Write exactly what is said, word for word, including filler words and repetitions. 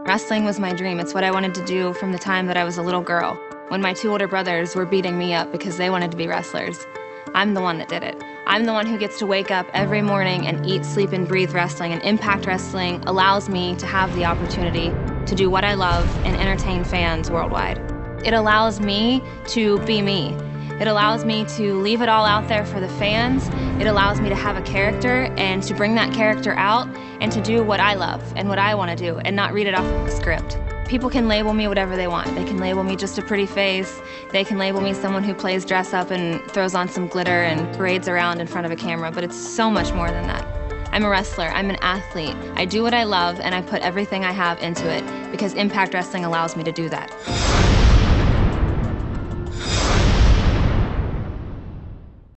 Wrestling was my dream. It's what I wanted to do from the time that I was a little girl, when my two older brothers were beating me up because they wanted to be wrestlers. I'm the one that did it. I'm the one who gets to wake up every morning and eat, sleep, and breathe wrestling, and Impact Wrestling allows me to have the opportunity to do what I love and entertain fans worldwide. It allows me to be me. It allows me to leave it all out there for the fans. It allows me to have a character and to bring that character out and to do what I love and what I want to do and not read it off of the script. People can label me whatever they want. They can label me just a pretty face. They can label me someone who plays dress up and throws on some glitter and parades around in front of a camera, but it's so much more than that. I'm a wrestler, I'm an athlete. I do what I love and I put everything I have into it because Impact Wrestling allows me to do that.